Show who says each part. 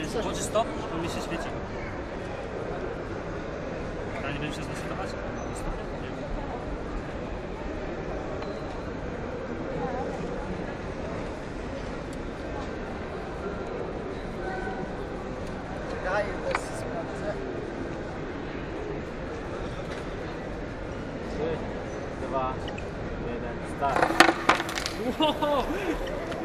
Speaker 1: Włączysz stop, bo mi się świeci. A nie będziesz się zresetować?
Speaker 2: Czekaj, też sprawdzę.
Speaker 3: 3, 2, 1, start.
Speaker 1: Wow!